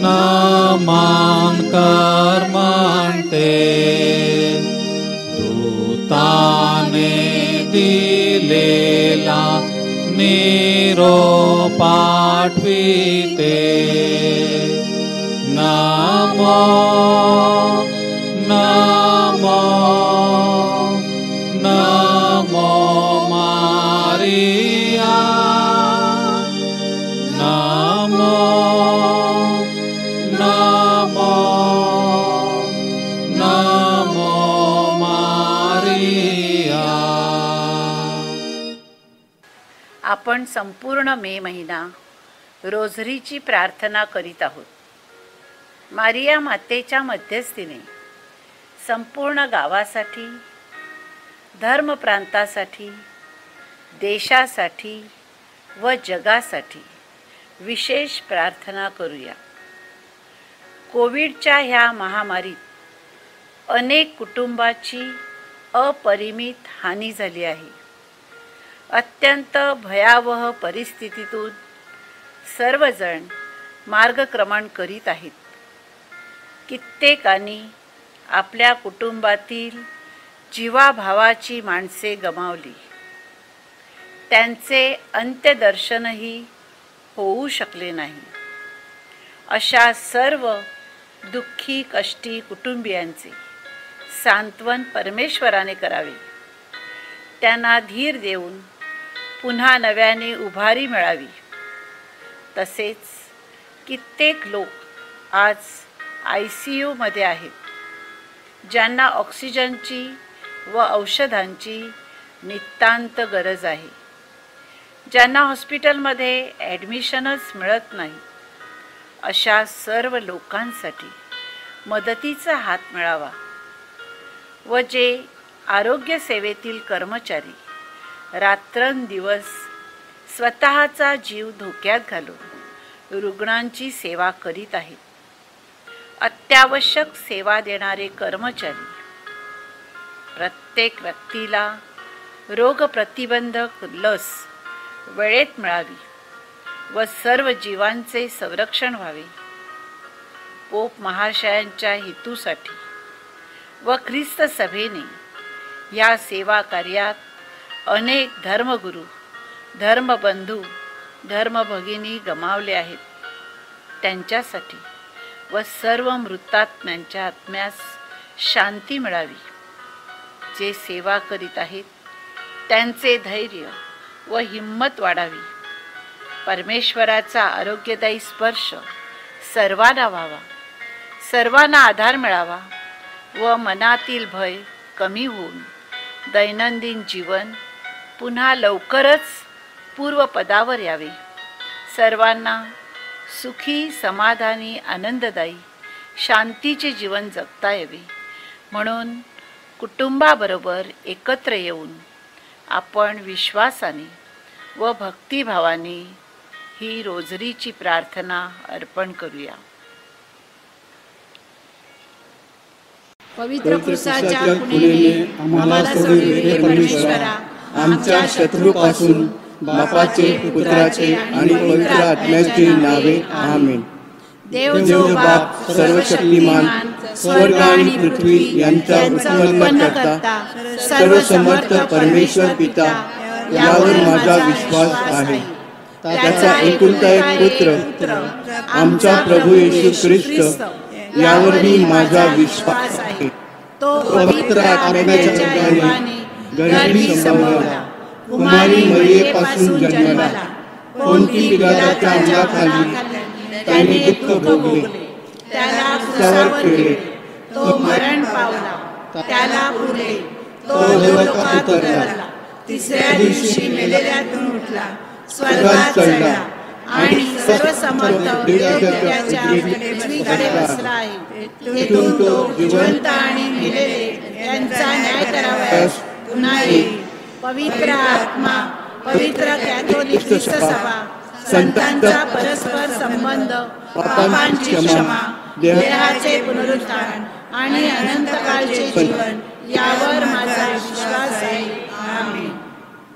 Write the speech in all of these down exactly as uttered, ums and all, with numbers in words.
मान कर म्हणते, दूताने दिलेला निरोप पाठविते. Namo Namo Namo Maria, Namo Namo Namo Maria. आपण संपूर्ण मे महिना रोझरीची प्रार्थना करीत आहोत. मारिया मातेच्या मध्यस्थीने संपूर्ण गावासाठी, धर्मप्रांतासाठी, देशासाठी व जगासाठी विशेष प्रार्थना करूया. कोविडच्या ह्या महामारीत अनेक कुटुंबाची अपरिमित हानी झाली आहे. अत्यंत भयावह परिस्थितीतून सर्वजण मार्गक्रमण करीत आहेत. कित्येकांनी आपल्या कुटुंबातील जीवाभावाची माणसे गमावली. त्यांचे अंत्यदर्शनही होऊ शकले नाही. अशा सर्व दुःखी कष्टी कुटुंबियांचे सांत्वन परमेश्वराने करावे. त्यांना धीर देऊन पुन्हा नव्याने उभारी मिळावी. तसेच कित्येक लोक आज आय सी यूमध्ये आहेत, ज्यांना ऑक्सिजनची व औषधांची नितांत गरज आहे, ज्यांना हॉस्पिटलमध्ये ॲडमिशनच मिळत नाही. अशा सर्व लोकांसाठी मदतीचा हात मिळावा व जे आरोग्य सेवेतील कर्मचारी रात्रंदिवस स्वतःचा जीव धोक्यात घालून रुग्णांची सेवा करीत आहेत, अत्यावश्यक सेवा देणारे कर्मचारी, प्रत्येक व्यक्तीला रोगप्रतिबंधक लस वेळेत मिळावी व सर्व जीवांचे संरक्षण व्हावे. पोप महाशयांच्या हेतूसाठी व ख्रिस्त सभेने या सेवा कार्यात अनेक धर्मगुरू, धर्मबंधू, धर्मभगिनी गमावले आहेत. त्यांच्यासाठी व सर्व मृतात्म्यांच्या आत्म्यास शांती मिळावी. जे सेवा करीत आहेत त्यांचे धैर्य व हिम्मत वाढावी. परमेश्वराचा आरोग्यदायी स्पर्श सर्वांना व्हावा, सर्वांना आधार मिळावा व मनातील भय कमी होऊन दैनंदिन जीवन पुन्हा लवकरच पूर्वपदावर यावे. सर्वांना सुखी, समाधानी, आनंददायी, शांतीचे जीवन जगता यावे. म्हणून कुटुंबाबरोबर एकत्र येऊन आपण विश्वासाने व भक्तिभावाने ही रोझरीची प्रार्थना अर्पण करूया. पवित्र क्रूसाच्या खुणेने आम्हाला सोडविले परमेश्वरा, आमच्या शत्रूपासून बापाचे, पुत्राचे आणि पवित्र आत्म्याचे नावे. आमेन. देव बाप सर्वशक्तिमान, स्वर्ग आणि पृथ्वी यांचा उत्पन्न करता सर्व समर्थ परमेश्वर पिता, यावर माझा विश्वास आहे. त्याचा एकुलता एक पुत्र आमचा प्रभू येशू ख्रिस्त, यावरही माझा विश्वास आहे. तो पवित्र आत्म्याच्या योगाने गर्भी संभवला, कुमारी मरियेपासून जन्मला, कोणती पिलाताच्या अंगाखाली त्याने दुःख भोगले, त्याला क्रूसावर ठेवले, तो मरण पावला, त्याला पुरले, तो देवलोकात उतरला, तिसऱ्या दिवशी मेलेल्यातून उठला, स्वर्गात चढला आणि सर्वसमर्थ देवाच्या उजवीकडे बसला आहे. तेथून तो जिवंत आणि मेलेले यांचा न्याय करावयास पुन्हा येईल. पवित्र आत्मा, पवित्र कॅथोलिक सभा, संतांचा परस्पर संबंध, पापांची क्षमा, देहाचे पुनरुत्थान आणि अनंतकाळचे जीवन, यावर माझा विश्वास आहे. आमेन.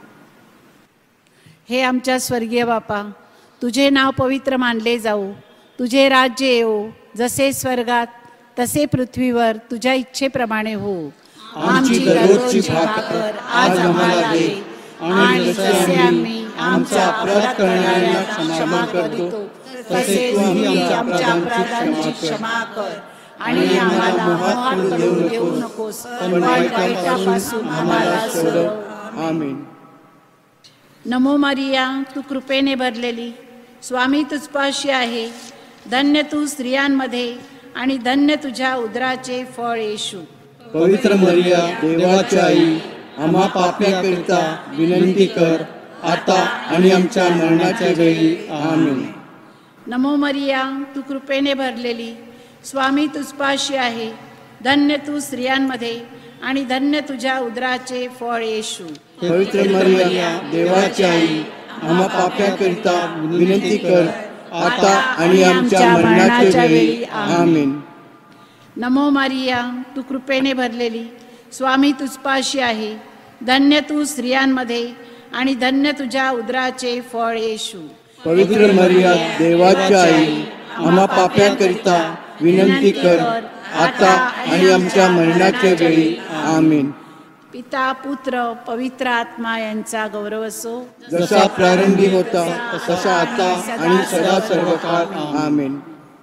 हे आमच्या स्वर्गीय बापा, तुझे नाव पवित्र मानले जाऊ, तुझे राज्य येवो, जसे स्वर्गात तसे पृथ्वीवर तुझ्या इच्छेप्रमाणे हो. आमची दररोजची भाकर आज आम्हाला दे, आणि जसे आम्ही आमचा अपराध करणाऱ्यांना क्षमा करतो, तसे तू आमच्या अपराधांची क्षमा कर. आणि आम्हाला मोहात पडू देऊ नकोस, पण वाईटापासून आम्हाला सोडव. आमेन. नमो मारिया, तू कृपेने भरलेली, स्वामी तुझपाशी आहे. धन्य तू स्त्रियांमध्ये आणि धन्य तुझ्या उदराचे फळ येशू. पवित्र मरिया, देवाची आई, आम्हा पाप्याकरिता विनंती कर, आता आणि आमच्या मरणाच्या वेळी. आमेन. नमो मरिया, तू कृपेने भरलेली, स्वामी तुझपाशी आहे. धन्य तू स्त्रियांमध्ये आणि धन्य तुझ्या उदराचे फळ येशू. पवित्र मरिया, देवाची आई, आम्हा पाप्याकरिता विनंती कर, आता आणि आमच्या मरणाच्या वेळी. आमेन. नमो मारिया, तू कृपेने भरलेली, स्वामी तुझपाशी आहे. धन्य तू स्त्रियांमध्ये आणि धन्य तुझ्या उदराचे फळ येशू. पवित्र मरिया, देवाची आई, आम्हा पाप्याकरिता विनंती कर, आता आणि आमच्या मरणाच्या वेळी. आमेन. पिता, पुत्र, पवित्र आत्मा यांचा गौरव असो, जसा प्रारंभी होता तसा आता आणि सदा सर्व काळ. आमेन.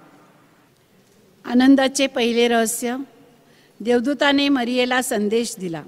आनंदाचे पहिले रहस्य. देवदूताने मरियेला संदेश दिला.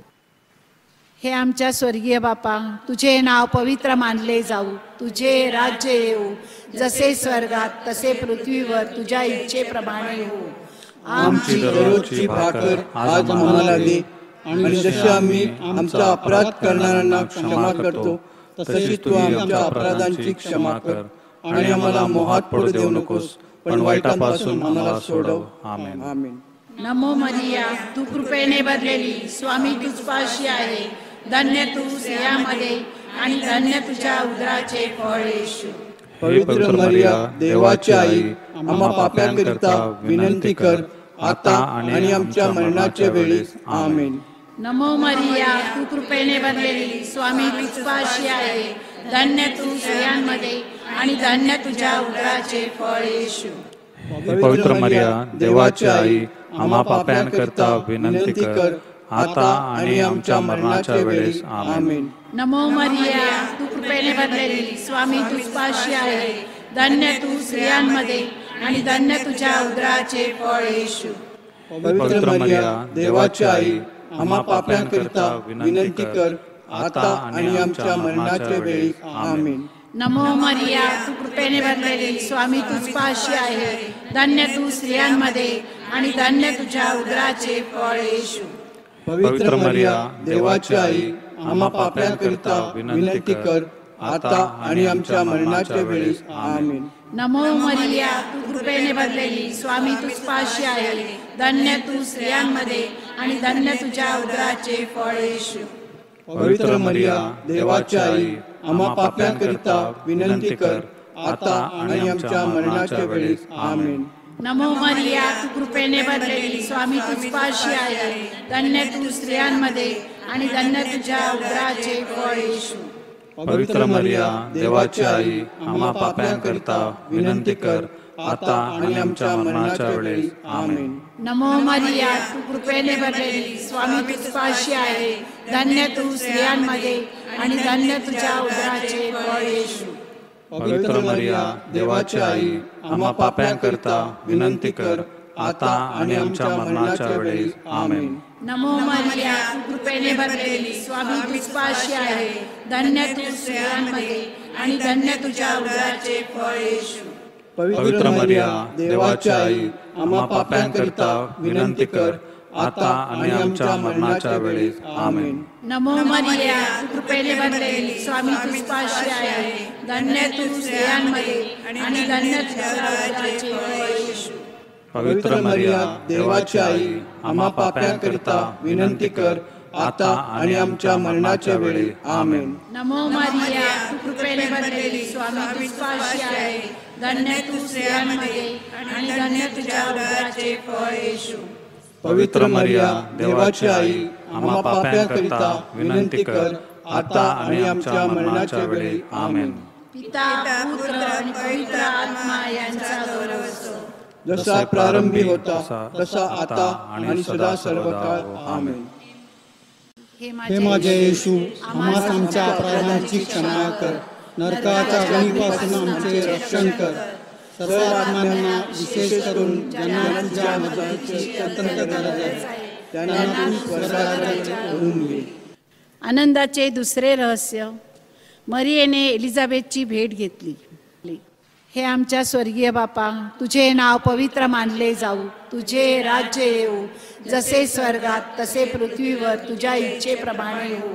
हे आमच्या स्वर्गीय बापा, तुझे नाव पवित्र मानले जाऊ, तुझे राज्य येऊ, जसे स्वर्गात तसे पृथ्वीवर तुझ्या इच्छेप्रमाणे हो. आमची दररोजची भाकर आज आम्हाला दे, आणि जसे आम्ही आमचा अपराध करणाऱ्यांना क्षमा करतो, तशी तू आमच्या अपराधांची क्षमा कर. आणि आम्हाला मोहात पडू देऊ नकोस, पण वाईटापासून आम्हाला सोडव. आमेन. आमेन. नमो मरिया, तू कृपेने भरलेली, स्वामी तुझपाशी आहे. धन्य तू स्त्रियांमध्ये आणि धन्य तुझ्या उदराचे फळ येशू. पवित्र मरिया, देवाची आई, आम्हा पाप्यांकरिता विनंती कर, आता आणि आमच्या मरणाच्या वेळी. आमेन. नमो मरिया, तू कृपेने भरलेली, स्वामी तुझपाशी आहे. धन्य तू स्त्रियांमध्ये आणि धन्य तुझ्या उदराचे फळ येशू. पवित्र मरिया, देवाची आई, आम्हा पाप्यांकरिता विनंती कर, आता आणि आमच्या मरणाच्या वेळेस. आमेन. नमो मरिया, तू कृपेने भरलेली, स्वामी तुझपाशी आहे. धन्य तू स्त्रियांमध्ये आणि धन्य तुझ्या उदराचे फळ येशू. पवित्र मरिया, देवाची आई, आम्हा पाप्यांकरिता विनंती कर, आता आणि आमच्या मरणाच्या वेळी. आमेन. नमो मरिया, तू कृपेने भरलेली, स्वामी तुझपाशी आहे. धन्य तू स्त्रियांमध्ये आणि धन्य तुझ्या उदराचे फळ येशू. पवित्र मरिया, देवाची आई, आम्हा पाप्यांकरिता विनंती कर, आता आणि आमच्या मरणाच्या वेळी. आमेन. नमो मरिया, तू कृपेने भरलेली, स्वामी तुझपाशी आहे. धन्य तू स्त्रियांमध्ये आणि धन्य तुझ्या उदराचे फळ येशू. पवित्र मरिया, देवाची आई, आम्हा पाप्यांकरिता विनंती कर, आता आणि आमच्या मरणाच्या वेळी. आमेन. नमो मरिया, तू कृपेने भरलेली, स्वामी तुझपाशी आहे. धन्य तू स्त्रियांमध्ये आणि धन्य तुझ्या उदराचे फळ येशू. पवित्र मरिया, देवाची आई, आम्हा पाप्यांकरिता विनंती कर, आता आणि आमच्या मरणाच्या वेळी. आमेन. नमो मरिया, तू कृपेने भरलेली, स्वामी तुझपाशी आहे. धन्य तू स्त्रियांमध्ये आणि धन्य तुझ्या उदराचे फळ येशू. पवित्र मरिया, देवाची आई, आम्हा पाप्यांकरिता विनंती कर, आता आणि आमच्या मरणाच्या वेळी. आमेन. नमो मरिया, तू कृपेने भरलेली, स्वामी तुझपाशी आहे. धन्य तू स्त्रियांमध्ये आणि धन्य तुझ्या उदराचे फळ येशू. पवित्र मरिया, देवाची आई, आम्हा पाप्यांकरिता विनंती कर, आता आणि आमच्या मरणाच्या वेळी. आमेन. नमो मरिया, तू कृपेने भरलेली, स्वामी तुझपाशी आहे. धन्य तू स्त्रियांमध्ये आणि धन्य तुझ्या उदराचे फळ येशू. पवित्र मरिया, देवाची आई, आम्हा पाप्यांकरिता विनंती कर, आता आणि आमच्या मरणाच्या वेळी. आमेन. नमो मरिया, तू कृपेने भरलेली, स्वामी तुझपाशी आहे. धन्य तू स्त्रियांमध्ये आणि धन्य तुझ्या उदराचे फळ येशू. पवित्र मरिया, देवाची आई, आम्हा पाप्यांकरिता विनंती कर, आता आणि आमच्या मरणाच्या वेळी. आमेन. पिता, पुत्र आणि पवित्र आत्मा यांचा गौरव जसा प्रारंभी होता तसा आता आणि सदा सर्वकाळ आमेन. हे माझे येशू, आम्हास आमच्या अपराधांची क्षमा कर, नरकाच्या अग्नीपासून आमचे रक्षण कर, सर्व आत्म्यांना विशेष करून ज्यांना तुझ्या मदतीची अत्यंत गरज आहे त्यांना तू स्वर्गाकडे ओढून घे. आनंदाचे दुसरे रहस्य, मरियेने एलिझाबेथची भेट घेतली. हे आमच्या स्वर्गीय बापा, तुझे नाव पवित्र मानले जाऊ, तुझे राज्य येऊ, जसे स्वर्गात तसे पृथ्वीवर तुझ्या इच्छेप्रमाणे हो.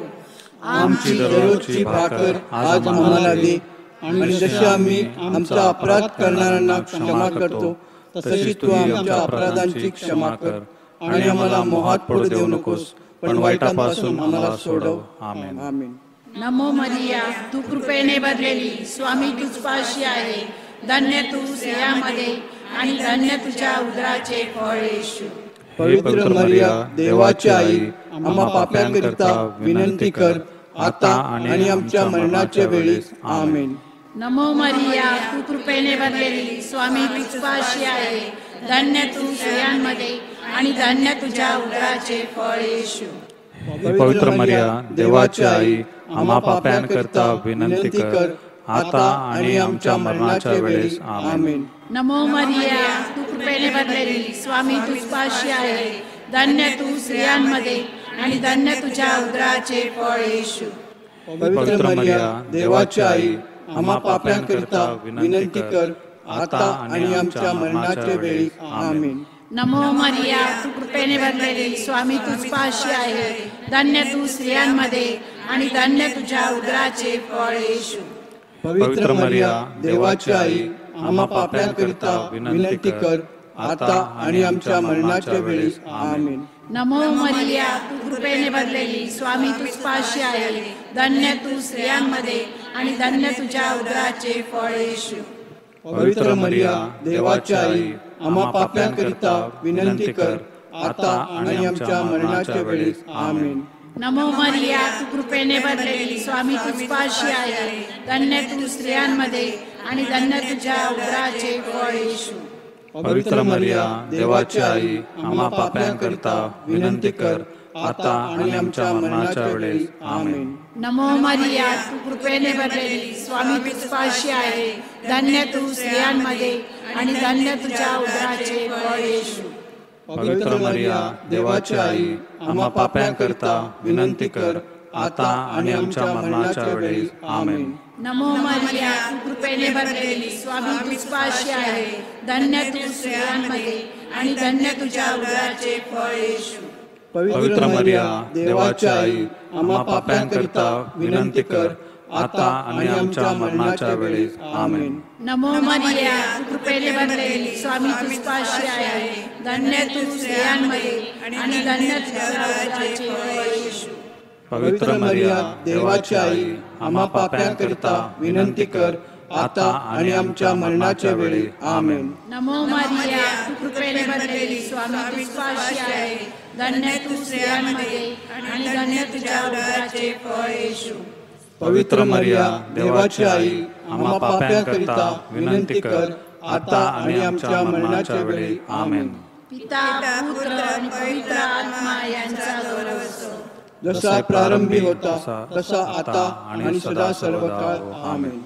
आमची दररोजची भाकर आज आम्हाला दे, आणि जसे आम्ही आमचा अपराध करणाऱ्यांना क्षमा करतो तशी तू आमच्या अपराधांची क्षमा कर, आणि आम्हाला मोहात पडू देऊ नकोस, पण वाईटापासून आम्हाला सोडव. आमेन. आमेन. नमो मरिया, तू कृपेने भरलेली, स्वामी तुझपाशी आहे. धन्य तू स्त्रियांमध्ये आणि धन्य तुझ्या उदराचे फळ येशू. पवित्र मरिया, देवाची आई, आम्हा पाप्यांकरिता विनंती कर, आता आणि आमच्या मरणाच्या वेळेस. आमेन. नमो मरिया, तू कृपेने भरलेली, स्वामी तुझपाशी आहे. धन्य तू स्त्रियांमध्ये आणि धन्य तुझ्या उदराचे फळ येशू. पवित्र मरिया, देवाची आई, आम्हा पाप्यांकरिता विनंती कर, आता आणि आमच्या मरणाच्या वेळेस. आमेन. नमो मरिया, तू कृपेने भरलेली, स्वामी तुझपाशी आहे. धन्य तू स्त्रियांमध्ये आणि धन्य तुझ्या उदराचे फळ येशू. पवित्र मरिया, देवाची आई, आम्हा पाप्यांकरिता विनंती कर, आता आणि आमच्या मरणाच्या वेळी. आमेन. नमो मरिया, तू कृपेने भरलेली, स्वामी तुझपाशी आहे. धन्य तू स्त्रियांमध्ये आणि धन्य तुझ्या उदराचे फळ येशू. पवित्र मरिया, देवाची आई, आम्हा पाप्यांकरिता विनंती कर, आता आणि आमच्या मरणाच्या वेळी. आमेन. नमो मरिया, तू कृपेने भरलेली, स्वामी तुझपाशी आहे. धन्य तू स्त्रियांमध्ये आणि धन्य तुझ्या उदराचे फळ येशू. पवित्र मरिया, देवाची आई, आम्हा पाप्यांकरिता विनंती कर, आता आणि आमच्या मरणाच्या वेळी. आमेन. नमो मरिया, तू कृपेने भरलेली, स्वामी तुझपाशी आहे. धन्य तू स्त्रियांमध्ये आणि धन्य तुझ्या उदराचे फळ येशू. पवित्र मरिया, देवाची आई, आम्हा पाप्यांकरिता विनंती कर, आता आणि आमच्या मरणाच्या वेळेस. आमेन. नमो मरिया, तू कृपेने भरलेली, स्वामी तुझपाशी आहे. धन्य तू स्त्रियांमध्ये आणि धन्य तुझ्या उदराचे फळ येशू. पवित्र मरिया, देवाची आई, आम्हा पाप्यांकरिता विनंती कर, आता आणि आमच्या मरणाच्या वेळेस. आमेन. नमो मरिया, तू कृपेने भरलेली, स्वामी तुझपाशी आहे. धन्य तू स्त्रियांमध्ये आणि धन्य तुझ्या उदराचे फळ येशू. पवित्र मरिया, देवाची आई, आम्हा पाप्यांकरिता विनंती कर, आता आणि आमच्या मरणाच्या वेळेस. आमेन. नमो मरिया, तू कृपेने भरलेली, स्वामी तुझपाशी आहे. धन्य तू स्त्रियांमध्ये आणि धन्य तुझ्या उदराचे फळ येशू. पवित्र मरिया, देवाची आई, आम्हा पाप्यांकरिता विनंती कर, आता आणि आमच्या मरणाच्या वेळी. आमेन. नमो मरिया, तू कृपेने भरलेली, स्वामी तुझपाशी आहे. धन्य तू स्त्रियांमध्ये आणि धन्य तुझ्या उदराचे फळ येशू. पवित्र मरिया, देवाची आई, आम्हा पाप्यांकरिता विनंती कर, आता आणि आमच्या मरणाच्या वेळी. आमेन. पिता, पुत्र आणि पवित्र आत्मा यांचा गौरव असो. जसा प्रारंभी होता तसा आता आणि सदा सर्वकाळ. आमेन.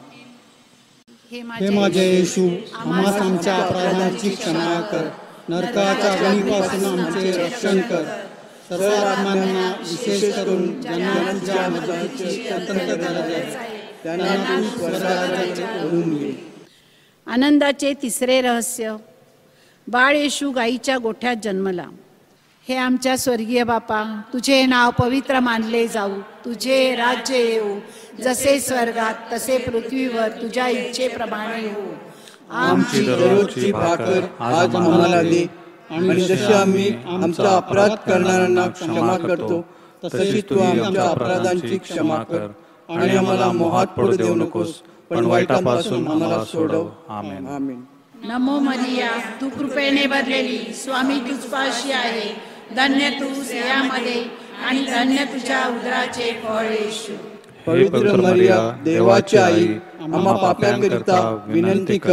हे माझे येशू, आम्हास आमच्या अपराधांची क्षमा कर, नरकाच्या अग्नीपासून आमचे रक्षण कर, सर्व आत्म्यांना विशेष करून ज्यांना तुझ्या मदतीची अत्यंत गरज आहे त्यांना तू स्वर्गाकडे ओढून घे. आनंदाचे तिसरे रहस्य, बाळ येशू गाईच्या गोठ्यात जन्मला. हे आमच्या स्वर्गीय बापा, तुझे नाव पवित्र मानले जाऊ, तुझे राज्य येऊ, जसे स्वर्गात तसे पृथ्वीवर तुझ्या इच्छेप्रमाणे हो. आमची दररोजची भाकर आज आम्हाला दे, आणि जसे आम्ही आमचा अपराध करणाऱ्यांना क्षमा करतो तशी तू आमच्या अपराधांची क्षमा कर, आणि आम्हाला मोहात पडू देऊ नकोस, पण वाईटापासून आम्हाला सोडव. आमेन. आमेन. नमो मरिया, तू कृपेने भरलेली, स्वामी तुझपाशी आहे. धन्य तू स्त्रियांमध्ये आणि धन्य तुझ्या उदराचे फळ येशू. पवित्र मरिया, देवाची आई, आम्हा पाप्यांकरिता विनंती कर,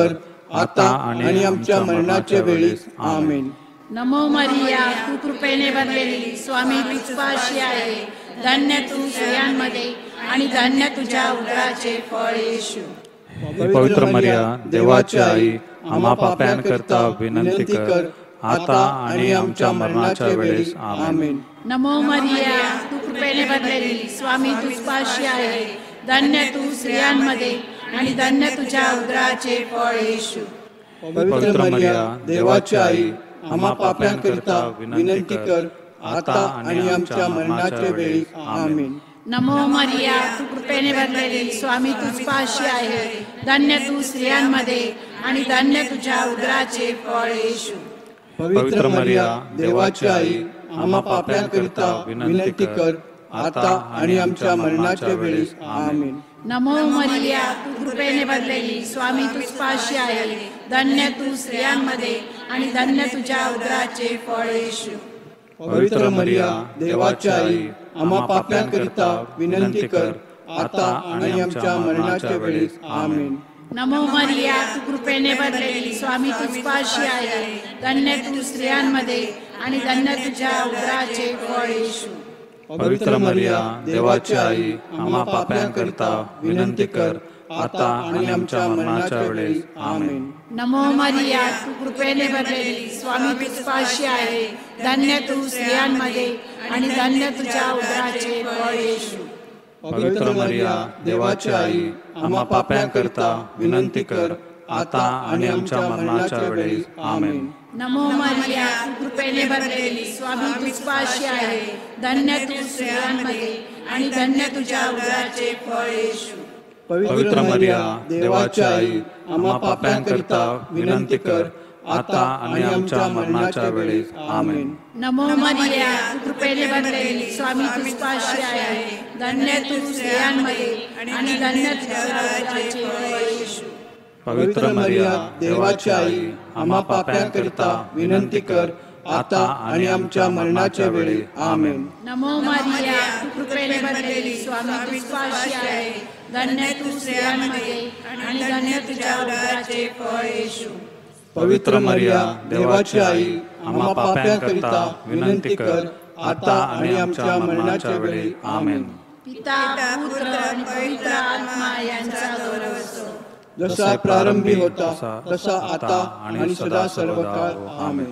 आता आणि आमच्या मरणाच्या वेळेस आमेन. नमो मरिया, तू कृपेने भरलेली, स्वामी तुझपाशी आहे. धन्य तू स्त्रियांमध्ये आणि धन्य तुझ्या उदराचे फळ येशू. हे पवित्र मरिया, देवाची आई, आम्हा पाप्यांकरता विनंती कर, आता आणि आमच्या मरणाच्या वेळेस आमेन. नमो मरिया, तू कृपेने भरलेली, स्वामी तुझपाशी आहे. धन्य तू स्त्रियांमध्ये आणि धन्य तुझ्या उदराचे फळ येशू. पवित्र मरिया, देवाची आई, आम्हा पाप्यांकरता विनंती कर, आता आणि आमच्या मरणाच्या वेळी आमेन. नमो मरिया, तू कृपेने भरलेली, स्वामी तुझपाशी आहे. धन्य तू स्त्रियांमध्ये आणि धन्य तुझ्या उदराचे फळ येशू. पवित्र मरिया, देवाची आई, आम्हा पाप्यांकरता विनंती कर, आता आणि आमच्या मरणाच्या वेळी आमेन. नमो मरिया, तू कृपेने भरलेली, स्वामी तुझपाशी आहे. धन्य तू स्त्रियांमध्ये आणि धन्य तुझ्या उदराचे फळ येशू. पवित्र मरिया, देवाची आई, आम्हा पाप्यांकरता विनंती कर, आता आणि आमच्या मरणाच्या वेळी आमेन. नमो मरिया, तू कृपेने भरलेली, स्वामी तुझपाशी आहे. धन्य तू स्त्रियांमध्ये आणि धन्य तुझ्या उदराचे फळ येशू. पवित्र मरिया, देवाची आई, आम्हा पाप्यांकरता विनंती कर, आता आणि आमच्या मरणाच्या वेळी आमेन. नमो मरिया, तू कृपेने भरलेली, स्वामी तुझपाशी आहे. धन्य तू स्त्रियांमध्ये आणि धन्य तुझ्या उदराचे फळ येशू. पवित्र मरिया, देवाची आई, आम्हा पाप्यांकरता विनंती कर, आता आणि आमच्या मरणाच्या वेळी आमेन. नमो मरिया, तू कृपेने भरलेली, स्वामी तुझपाशी आहे. धन्य तू स्त्रियांमध्ये आणि धन्य तुझ्या उदराचे फळ येशू. पवित्र मरिया, देवाची आई, आम्हा पाप्यांकरता विनंती कर, आता आणि आमच्या मरणाच्या वेळी आमेन. नमो मरिया, तू कृपेने भरलेली, स्वामी तुझपाशी आहे. धन्य तू स्त्रियांमध्ये आणि धन्य तुझ्या उदराचे फळ येशू. पवित्र मरिया, देवाची आई, आम्हा पाप्यांकरता विनंती कर, आता आणि आमच्या मरणाच्या वेळी आमेन. नमो मरिया, तू कृपेने भरलेली, स्वामी तुझपाशी आहे. धन्य तू स्त्रियांमध्ये आणि धन्य तुझ्या उदराचे फळ येशू. पवित्र मरिया, देवाची आई, आम्हा पाप्यांकरता विनंती कर, आता आणि आमच्या मरणाच्या वेळी आमेन. पिता, पुत्र आणि पवित्र आत्मा यांचा गौरव असो. जसा प्रारंभी होता तसा आता आणि सदा सर्व काळ आमेन.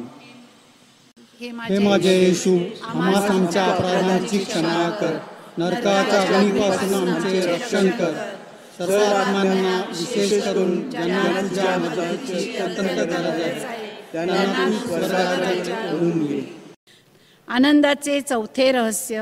हे माझे येशू, आम्हास आमच्या अपराधांची क्षमा कर, नरकाच्या अग्नीपासून आमचे रक्षण कर. सर्व आत्मांना, विशेष करून ज्यांना तुझ्या मदतीची अत्यंत गरज आहे, त्यांना तू स्वर्गाकडे ओढून घे. आनंदाचे चौथे रहस्य.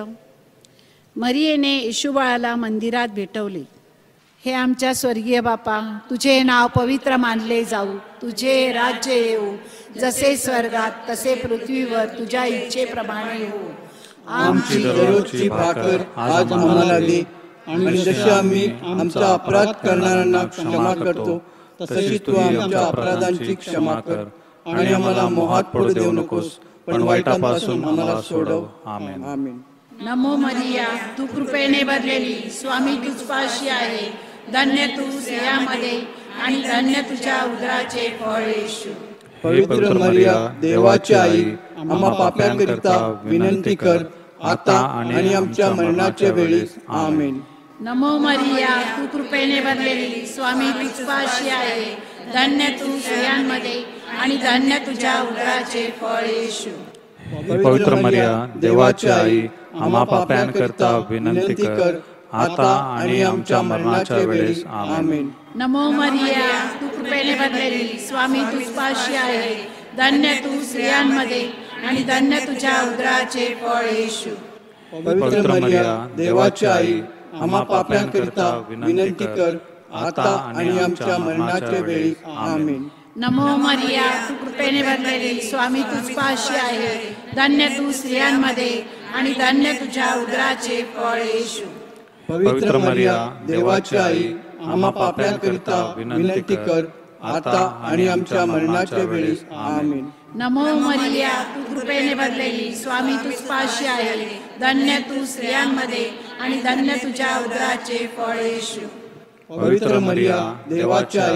मरियेने येशू बाळाला मंदिरात भेटवले. हे आमच्या स्वर्गीय बापा, तुझे नाव पवित्र मानले जाऊ, तुझे राज्य येऊ, जसे स्वर्गात तसे पृथ्वीवर तुझ्या इच्छेप्रमाणे हो. आमची दररोजची भाकर आज आम्हाला दे, आणि जसे आम्ही आमचा अपराध करणाऱ्यांना क्षमा करतो, तशी तू आमच्या अपराधांची क्षमा कर. आणि आम्हाला मोहात पडू देऊ नकोस, पण वाईटापासून आम्हाला सोडव. आमेन. आमेन. नमो मरिया, तू कृपेने भरलेली, स्वामी तुझपाशी आहे. धन्य तू स्त्रियांमध्ये आणि धन्य तुझ्या उदराचे फळ येशू. पवित्र मरिया, देवाची आई, आम्हा पाप्यांकरिता विनंती कर, आता आणि आमच्या मरणाच्या वेळी आमेन. नमो मरिया, तू कृपेने भरलेली, स्वामी तुझपाशी आहे. धन्य तू स्त्रियांमध्ये आणि धन्य तुझ्या उदराचे फळ येशू. पवित्र मरिया, देवाची आई, आम्हा पाप्यांकरता विनंती कर, आता आणि आमच्या मरणाच्या वेळेस आमेन. नमो मरिया, तू कृपेने भरलेली, स्वामी तुझपाशी आहे. धन्य तू स्त्रियांमध्ये आणि धन्य तुझ्या उदराचे फळ येशू. पवित्र मरिया, देवाची आई, आम्हा पाप्यांकरिता विनंती कर, आता आणि आमच्या मरणाच्या वेळी आमेन. नमो मरिया, तू कृपेने भरलेली, स्वामी तुझपाशी आहे. धन्य तू स्त्रियांमध्ये आणि धन्य तुझ्या उदराचे फळ येशू. पवित्र मरिया, देवाची आई, आम्हा पाप्यांकरिता विनंती कर, आता आणि आमच्या मरणाच्या वेळी आमेन. नमो मरिया, तू कृपेने भरलेली, स्वामी तुझपाशी आहे. धन्य तू स्त्रियांमध्ये आणि धन्य तुझ्या उदराचे फळ येशू. पवित्र मरिया, देवाची आई,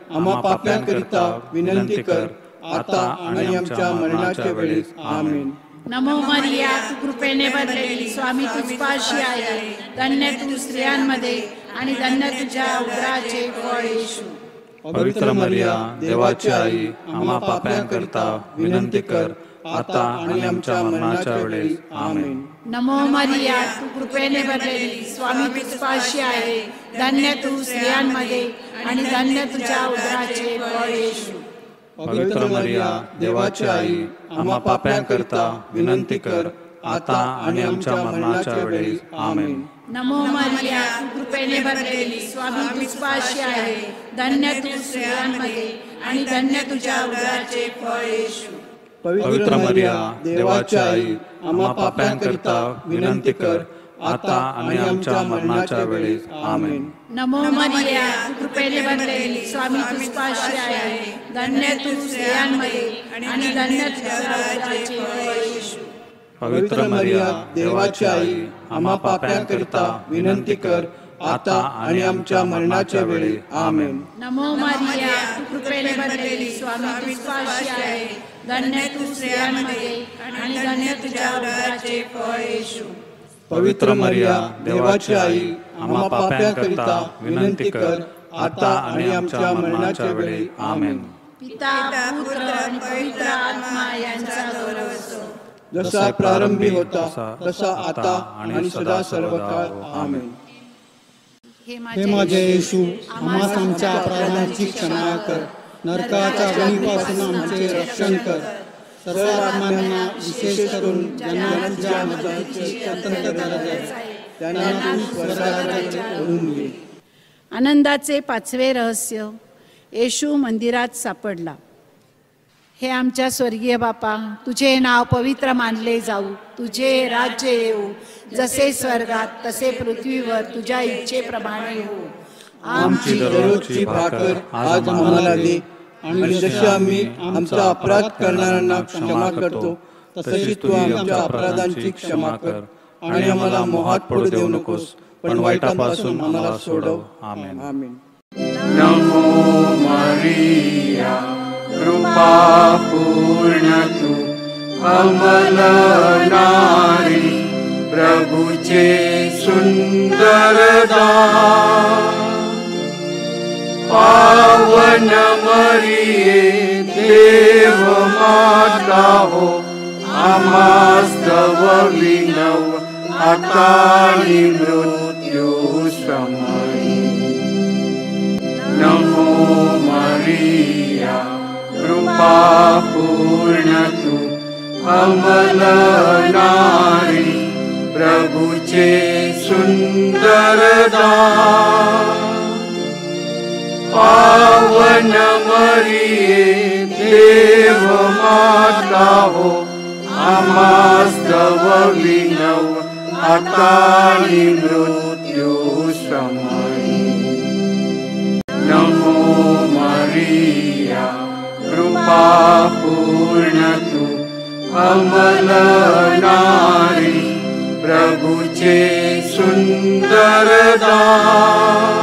आम्हा पाप्यांकरिता विनंती कर, आता आणि आमच्या मरणाच्या वेळेस आमेन. नमो मरिया, तू कृपेने भरलेली, स्वामी तुझपाशी आहे. धन्य तू स्त्रियांमध्ये आणि धन्य तुझ्या उदराचे फळ येशू. पवित्र मरिया, देवाची आई, आम्हा पाप्यांकरिता विनंती कर, आता आणि आमच्या मरणाच्या वेळेस आमेन. नमो मरिया, तू कृपेने भरलेली, स्वामी तुझपाशी आहे. धन्य तू स्त्रियांमध्ये आणि धन्य तुझ्या उदराचे फळ येशू. पवित्र मरिया, देवाची आई, आम्हा पाप्यांकरिता विनंती कर, आता आणि आमच्या मरणाच्या वेळेस आमेन. नमो मरिया, तू कृपेने भरलेली, स्वामी तुझपाशी आहे. धन्य तू स्त्रियांमध्ये आणि धन्य तुझ्या उदराचे फळ येशू. पवित्र मरिया, देवाची आई, आम्हा पाप्यांकरिता विनंती कर, आता आणि आमच्या मरणाच्या वेळेस आमेन. नमो मरिया, तू कृपेने भरलेली, स्वामी तुझपाशी आहे. धन्य तू स्त्रियांमध्ये आणि धन्य तुझ्या उदराचे फळ येशू. पवित्र मरिया, देवाची आई, आम्हा पाप्यांकरिता विनंती कर, आता आणि आमच्या मरणाच्या वेळी आमेन. नमो मरिया, तू कृपेने भरलेली, स्वामी तुझपाशी आहे. धन्य तू स्त्रियांमध्ये आणि धन्य तुझ्या उदराचे फळ येशू. पवित्र मरिया, देवाची आई, आम्हा पाप्यांकरिता विनंती कर, आता आणि आमच्या मरणाच्या वेळी आमेन. पिता, पुत्र आणि पवित्र आत्मा यांचा गौरव असो. जसा प्रारंभी होता तसा आता आणि सदा सर्वकाळ आमेन. हे माझे येशू, आम्हास आमच्या अपराधांची क्षमा कर, नरकाच्या अग्नीपासून आमचे रक्षण कर. सर्व आत्मांना, विशेष करून ज्यांना तुझ्या मदतीची अत्यंत गरज आहे, त्यांना तू स्वर्गाकडे ओढून घे. आनंदाचे पाचवे रहस्य. येशू मंदिरात सापडला. हे आमच्या स्वर्गीय बापा, तुझे नाव पवित्र मानले जाऊ, तुझे राज्य येऊ, जसे स्वर्गात तसे पृथ्वीवर तुझ्या इच्छेप्रमाणे हो. आमची दररोजची भाकर आज आम्हाला दे, आणि जसे आम्ही आमचा अपराध करणाऱ्यांना क्षमा करतो, तशी तू आमच्या अपराधांची क्षमा कर, आणि आम्हाला मोहात पडू देऊ नकोस, पण वाईटापासून आम्हाला सोडव. आमेन. आमेन. नमो मरिया, कृपा पूर्ण तू अमल नारी, प्रभुचे सुंदर दान. पावन मरिये, देव माता हो, आम्हास तव विनव, आता आणि मृत्यू समयी. नमो मरिया, कृपा पूर्ण तू अमल नारी, प्रभुचे सुंदर दान. पावन मरिये, देव माता हो, आम्हास तव विनव, आता आणि मृत्यू समयी. नमो मरिया, कृपा पूर्ण तू अमल नारी, प्रभुचे सुंदर दान.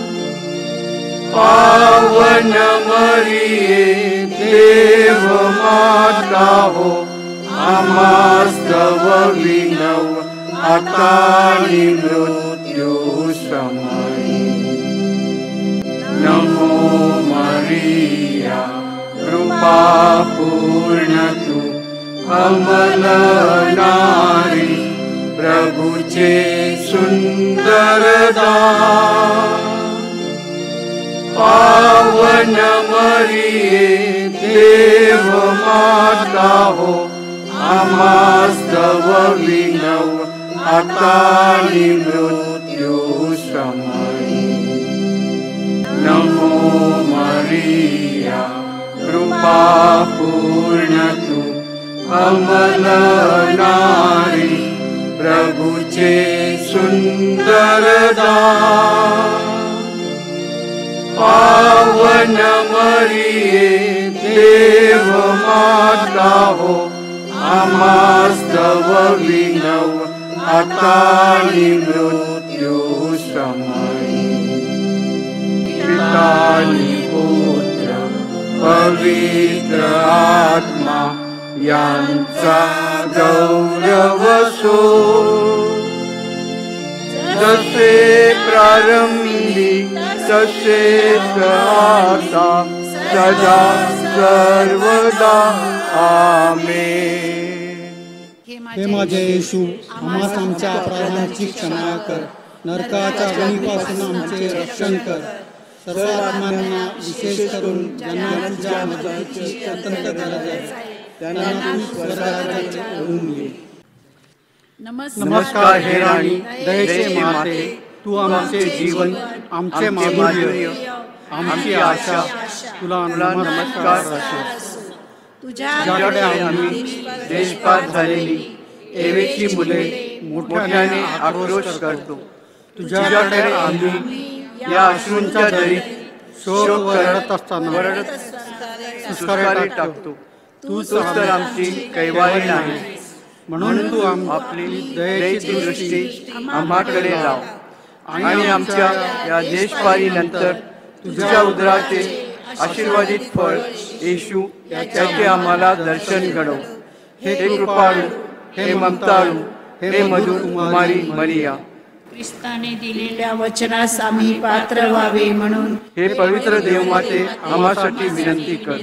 पावन मरिये, देव माता हो, आम्हास तव विनव, आता आणि मृत्यू समयी. नमो मरिया, कृपा पूर्ण तू अमल नारी, प्रभुचे सुंदर दान. पावन मरिये, देव माता हो, आम्हास तव विनव, आता आणि मृत्यू समयी. नमो मरिया, कृपा पूर्ण तू अमल नारी, प्रभुचे सुंदर दान. पावन मरिये, देव माता हो, आम्हास तव विनव, आता आणि मृत्यू समयी. पिता आणि पुत्र पवित्र आत्मा यांचा गौरव सो, जसे प्रारंभी तसेच आता सदा सर्वदा आमेन. हे माझे येशू, आम्हास आमच्या अपराधांची क्षमा कर, नरकाच्या अग्नीपासून आमचे रक्षण कर. सर्व आत्म्यांना, विशेष करून ज्यांना तुझ्या मदतीची अत्यंत गरज आहे, त्यांना तू स्वर्गाकडे ओढून ये. नमस्कार हे राणी, दयेचे माते, तू आमचे जीवन, आमचे माधुर्य, आमची आशा, तुला नमस्कार असो. तुझ्याकडे आम्ही देशपात झालेली एवेची मुले मोठ्याने आक्रोश करतो. तुझ्याकडे आम्ही या अश्रूंच्या दरीत शोक करत असताना सुस्कारे टाकतो. तू तर आमची कैवारी नाही, म्हणून तू आपली दयेची दृष्टी आम्हाकडे लाव आणि आमच्या या देशपारीनंतर तुझ्या उदराचे आशीर्वादित फळ येशू त्याचे आम्हाला दर्शन घडव. हे कृपाळू, हे ममताळू, हे मधुर कुमारी मरिया, ख्रिस्ताने दिलेल्या वचनास आम्ही पात्र व्हावे म्हणून हे पवित्र देवमाते आम्हासाठी विनंती कर.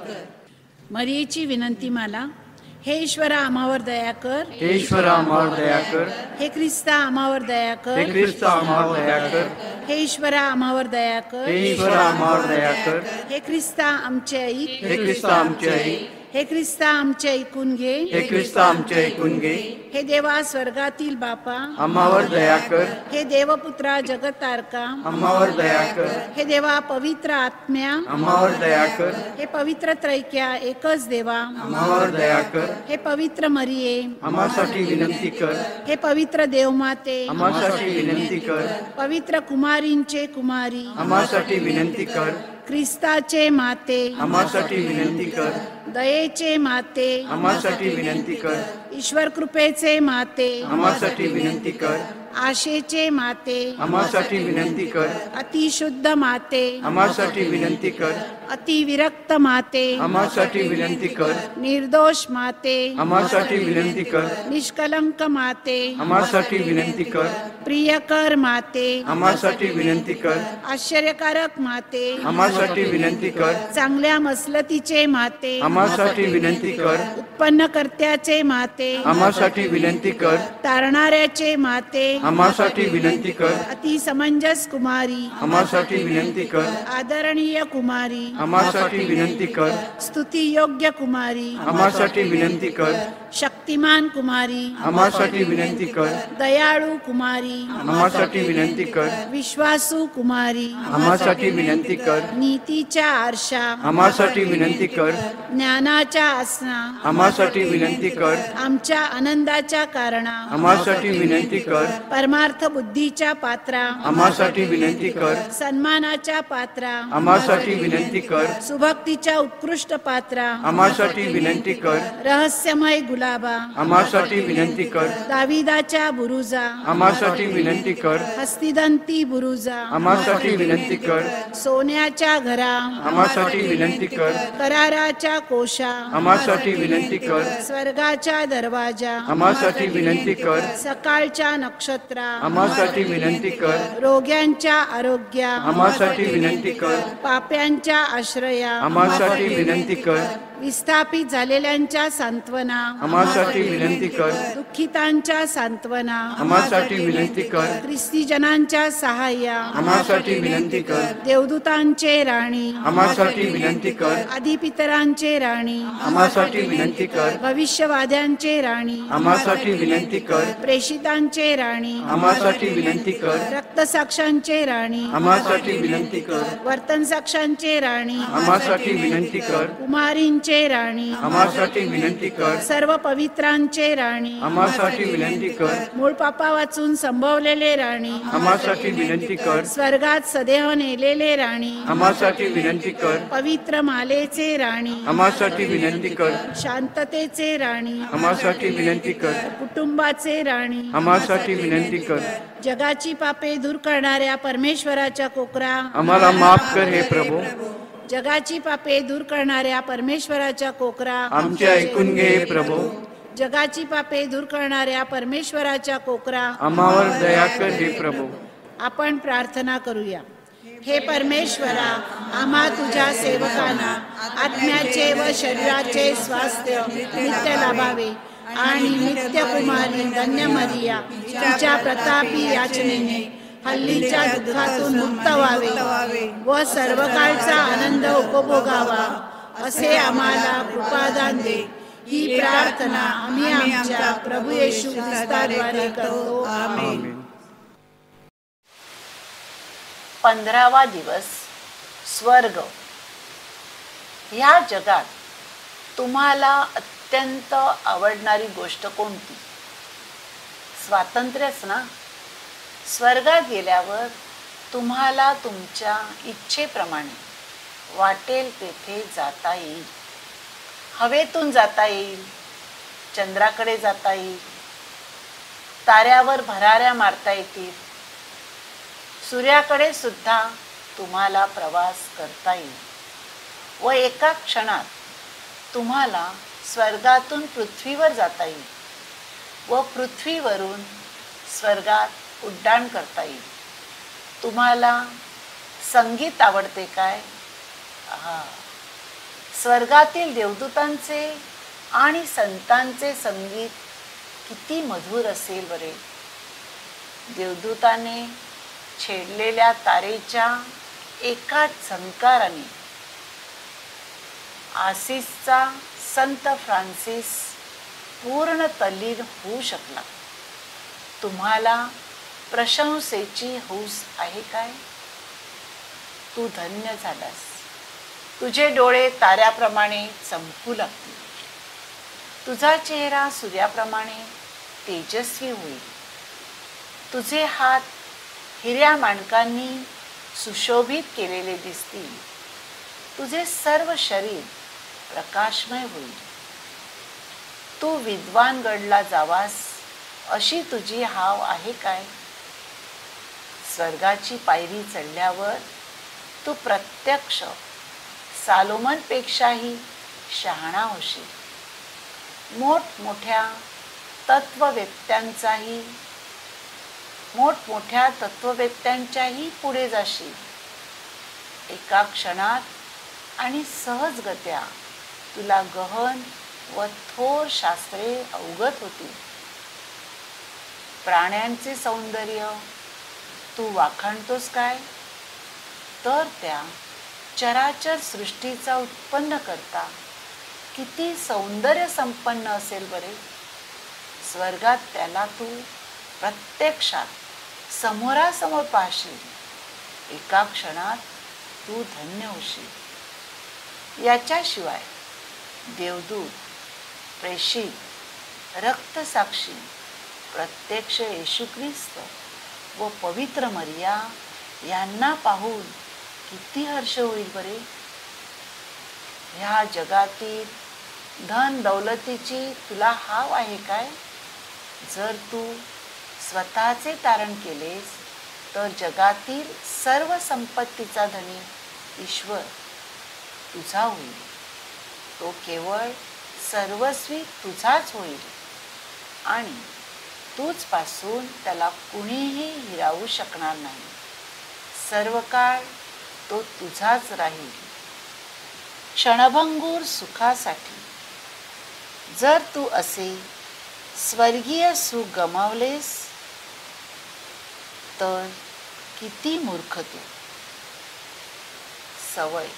मरियेची विनंती माला. हे ईश्वरा आम्हावर दया कर. हे ईश्वरा आम्हावर दया कर. हे ख्रिस्ता आम्हावर दया कर. हे ख्रिस्ता आम्हावर दया कर. हे ईश्वरा आम्हावर दया कर. हे ईश्वरा आम्हावर दया कर. हे ख्रिस्ता आमचे ऐक. हे ख्रिस्ता आमचे ऐक. हे ख्रिस्ता आमचे ऐकून घे. हे ख्रिस्ता आमचे ऐकून घे. हे देवा स्वर्गातील बापा आम्हावर दया कर. हे देवपुत्रा जगतारका आम्हावर दया कर. हे देवा पवित्र आत्म्या आम्हावर दया कर. हे पवित्र त्रैक्या एकच देवा आम्हावर दया कर. हे पवित्र मरिये आम्हासाठी विनंती कर. हे पवित्र देवमाते आम्हासाठी विनंती कर. पवित्र कुमारींचे कुमारी आम्हासाठी विनंती कर. ख्रिस्ताचे माते आम्हासाठी विनंती कर. दयेचे माते आम्हासाठी विनंती कर. ईश्वर कृपेचे माते आम्हासाठी विनंती कर. आशेचे माते आम्हासाठी विनंती कर. अतिशुद्ध माते आम्हासाठी विनंती कर. अतिविरक्त माते आम्हासाठी विनंती कर. निर्दोष माते आम्हासाठी विनंती कर. निष्कलंक माते आम्हासाठी विनंती कर. प्रियकर माते आम्हासाठी विनंती कर. आश्चर्यकारक माते आम्हासाठी विनंती कर. चांगल्या मसलतीचे माते आम्हासाठी विनंती कर. उत्पन्नकर्त्याचे माते आम्हासाठी विनंती कर. तारणाऱ्याचे माते आम्हासाठी विनंती कर. अति समंजस कुमारी आम्हासाठी विनंती कर. आदरणीय कुमारी आम्हासाठी विनंती कर. स्तुती योग्य कुमारी आम्हासाठी विनंती कर. शक्तिमान कुमारी आम्हासाठी विनंती कर. दयाळू कुमारी आम्हासाठी विनंती कर. विश्वासू कुमारी आम्हासाठी विनंती कर. नीतीच्या आरशा आम्हासाठी विनंती कर. ज्ञानाच्या आसना आम्हासाठी विनंती कर. आमच्या आनंदाच्या कारणा आम्हासाठी विनंती कर. परमार्थ बुद्धीच्या पात्रा आम्हासाठी विनंती कर. सन्मानाच्या पात्रा आम्हासाठी विनंती कर. सुभक्तीच्या उत्कृष्ट पात्रा आम्हासाठी विनंती कर. रहस्यमय गुलाबा आम्हासाठी विनंती कर. दाविदाच्या बुरुजा आम्हासाठी विनंती कर. हस्तिदंती बुरुजा आम्हासाठी विनंती कर. सोन्याच्या घरा आम्हासाठी विनंती कर. कराराच्या कोशा आम्हासाठी विनंती कर. स्वर्गाच्या दरवाजा आम्हासाठी विनंती कर. सकाळच्या नक्षत्रा आम्हासाठी विनंती कर. रोग्यांच्या आरोग्या आम्हासाठी विनंती कर. पाप्यांच्या आश्रया आम्हासाठी विनंती कर. विस्थापित झालेल्यांच्या सांत्वना आम्हासाठी विनंती कर. दुःखितांच्या सांत्वना आम्हासाठी विनंती कर. ख्रिस्ती जनांच्या सहाय्या आम्हासाठी विनंती कर. देवदूतांचे राणी आम्हासाठी विनंती कर. आदिपितरांचे राणी आम्हासाठी विनंती कर. भविष्यवाद्यांचे राणी आम्हासाठी विनंती कर. प्रेषितांचे राणी आम्हासाठी विनंती कर. रक्तसाक्षांचे राणी आम्हासाठी विनंती कर. वर्तन साक्षांचे राणी आम्हासाठी विनंती कर. कुमारींचे राणी आम्हासाठी विनंती कर. सर्व पवित्रांचे राणी आम्हासाठी विनंती कर. मूळ पापा वाचून संभवलेले राणी आम्हासाठी विनंती कर. स्वर्गात सदेह नेलेले राणी आम्हासाठी विनंती कर. पवित्र मालेचे राणी आम्हासाठी विनंती कर. शांततेचे राणी आम्हासाठी विनंती कर. कुटुंबाचे राणी आम्हासाठी विनंती कर. जगाची पापे दूर करणाऱ्या परमेश्वराच्या कोकरा आम्हाला माफ कर हे प्रभू. जगाची पापे दूर करणाऱ्या परमेश्वराच्या कोकरा, आमचे ऐकून घे प्रभू. जगाची पापे दूर करणाऱ्या परमेश्वराच्या कोकरा, आम्हावर दया कर हे प्रभू. आपण प्रार्थना करूया. हे परमेश्वरा, आम्हा तुझ्या सेवकांना आत्म्याचे व शरीराचे स्वास्थ्य नित्य लाभावे आणि नित्य कुमारी धन्य मरिया तिच्या प्रतापी याचनेने हल्लीच्या दुःखातून मुक्त व्हावे व सर्वकाळचा आनंद उपभोगावा असे आम्हाला कृपादान दे. ही प्रार्थना आम्ही आमच्या प्रभू येशू ख्रिस्ताद्वारे करतो. आमेन. पंधरावा दिवस स्वर्ग. ह्या जगात तुम्हाला अत्यंत आवडणारी गोष्ट कोणती? स्वातंत्र्यच ना. स्वर्गात गेल्यावर तुम्हाला तुमच्या इच्छेप्रमाणे वाटेल तेथे जाता येईल. हवेतून जाता येईल, चंद्राकडे जाता येईल, ताऱ्यावर भराऱ्या मारता येतील, सूर्याकडे सुद्धा तुम्हाला प्रवास करता येईल व एका क्षणात तुम्हाला स्वर्गातून पृथ्वीवर जाता येईल व पृथ्वीवरून स्वर्गात उड्डाण करता येईल. तुम्हाला संगीत आवडते काय? हा, स्वर्गातील देवदूतांचे आणि संतांचे संगीत किती मधुर असेल बरे. देवदूताने छेडलेल्या तारेच्या एका झंकाराने आसिसचा संत फ्रान्सिस पूर्ण तल्लीन होऊ शकला. तुम्हाला प्रशंसेची हौस आहे काय? तू धन्य झालास. तुझे डोळे ताऱ्याप्रमाणे चमकू लागतील. तुझा चेहरा सूर्याप्रमाणे तेजस्वी होईल. तुझे हात हिऱ्या माणकांनी सुशोभित केलेले दिसतील. तुझे सर्व शरीर प्रकाशमय होईल. तू विद्वानगडला जावास अशी तुझी हाव आहे काय? स्वर्गाची पायरी चढल्यावर तू प्रत्यक्ष सालोमनपेक्षाही शहाणा होशील. मोठमोठ्या तत्ववेत्यांचाही मोठमोठ्या तत्ववेत्यांच्याही पुढे जाशील. एका क्षणात आणि सहजगत्या तुला गहन व थोर शास्त्रे अवगत होतील. प्राण्यांचे सौंदर्य तू वाखाणतोस काय? तर त्या चराचर सृष्टीचा उत्पन्न करता किती सौंदर्य संपन्न असेल बरे. स्वर्गात त्याला तू प्रत्यक्षात समोरासमोर पाहशील. एका क्षणात तू धन्य होशील. याच्याशिवाय देवदूत, प्रेषित, रक्तसाक्षी, प्रत्यक्ष येशू ख्रिस्त व पवित्र मरिया यांना पाहून किती हर्ष होईल बरे. ह्या जगातील धन दौलतीची तुला हाव आहे काय? जर तू स्वतःचे तारण केलेस तर जगातील सर्व संपत्तीचा धनी ईश्वर तुझा होईल. तो केवळ सर्वस्वी तुझाच होईल आणि तूच पासून त्याला कुणीही हिरावू शकणार नाही. सर्व काळ तो तुझाच राहील. क्षणभंगूर सुखासाठी जर तू असे स्वर्गीय सुख गमावलेस तर किती मूर्ख तू. सवय.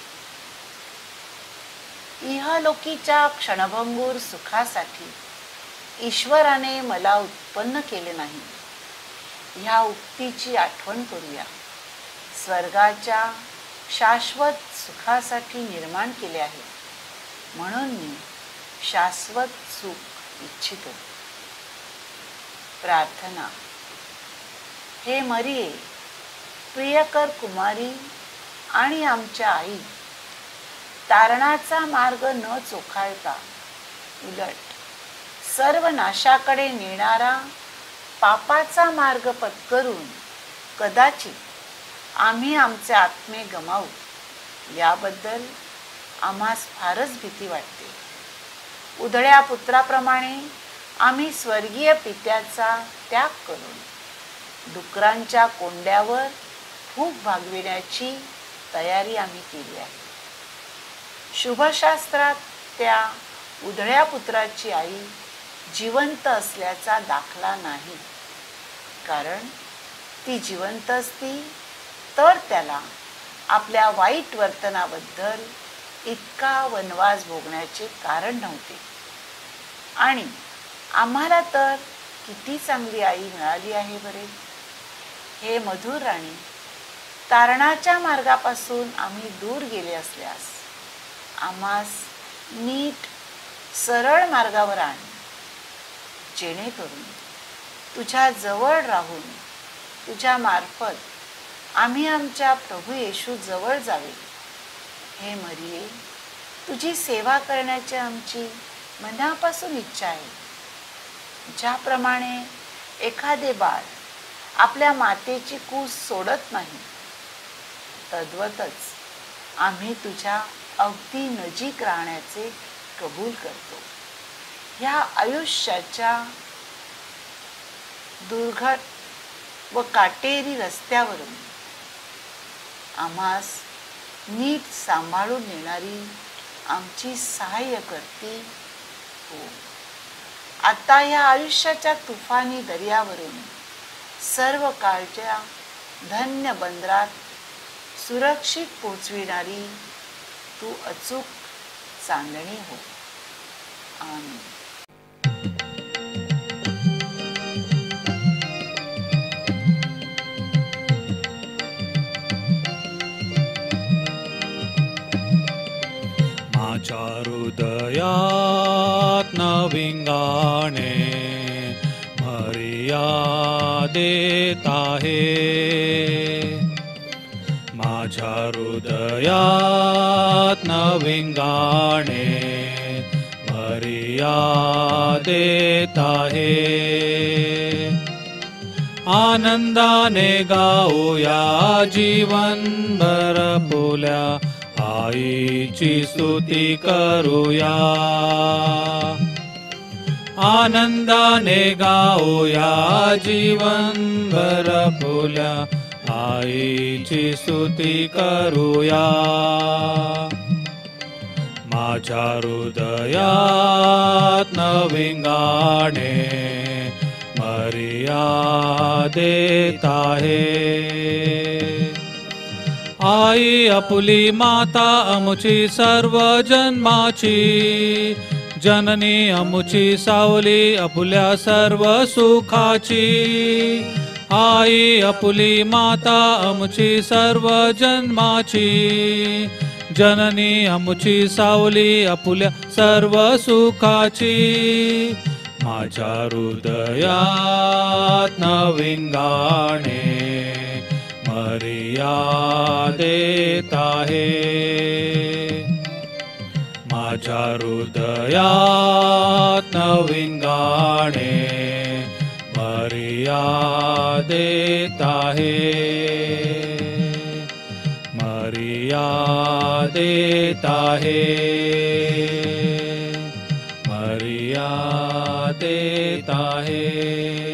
इहलोकीच्या क्षणभंगूर सुखासाठी ईश्वराने मला उत्पन्न केले नाही. ह्या उक्तीची आठवण करूया. स्वर्गाच्या शाश्वत सुखासाठी निर्माण केले आहे म्हणून मी शाश्वत सुख इच्छितो. प्रार्थना. हे मरिये, प्रियकर कुमारी आणि आमच्या आई, तारणाचा मार्ग न चोखाळता उलट सर्व नाशाकडे नेणारा पापाचा मार्ग पत्करून कदाचित आम्ही आमचे आत्मे गमावू याबद्दल आम्हास फारच भीती वाटते. उधळ्या पुत्राप्रमाणे आम्ही स्वर्गीय पित्याचा त्याग करून डुकरांच्या कोंड्यावर भूक भागविण्याची तयारी आम्ही केली आहे. शुभशास्त्रात त्या उधळ्या पुत्राची आई जिवंत असल्याचा दाखला नाही, कारण ती जिवंत असती तर त्याला आपल्या वाईट वर्तनाबद्दल इतका वनवास भोगण्याचे कारण नव्हते. आणि आम्हाला तर किती चांगली आई मिळाली आहे बरे. हे मधुर राणी, तारणाच्या मार्गापासून आम्ही दूर गेले असल्यास आम्हास नीट सरळ मार्गावर आण, जेणेकरून तुझ्या जवळ राहून तुझ्या मार्फत आम्ही आमच्या प्रभू येशू जवळ जावे. हे मरिये, तुझी सेवा करण्याची आमची मनापासून इच्छा आहे. ज्याप्रमाणे एखादे बाळ आपल्या मातेची कूस सोडत नाही, तद्वतच आम्ही तुझ्या अगदी नजीक राहण्याचे कबूल करतो. ह्या आयुष्याच्या दुर्घट व काटेरी रस्त्यावरून आम्हास नीट सांभाळून नेणारी आमची सहाय्य करती हो. आता या आयुष्याच्या तुफानी दर्यावरून सर्व काळच्या धन्य बंदरात सुरक्षित पोचविणारी तू अचूक चांदणी हो. आमीन. माझ्या हृदयात नविंगाणे मरिया देत आहे. माझ्या हृदयात नविंगाणे मरिया देत आहे. आनंदाने गाऊया जीवनभर फुल्या आईची स्तुती करूया. आनंदाने गाऊया जीवनभर फुल्या आईची स्तुती करूया. माझ्या हृदयात नविंगाणे मरिया देत आहे. आई आपुली माता अमुची सर्व जन्माची, जननी अमुची सावली आपुल्या सर्व सुखाची. आई आपुली माता अमुची सर्व जन्माची, जननी अमुची सावली आपुल्या सर्व सुखाची. माझ्या हृदयात नविंगाणे मरिया देत आहे. माझ्या हृदयात नविंगाणे मरिया देत आहे. मरिया देत आहे. मरिया देत आहे.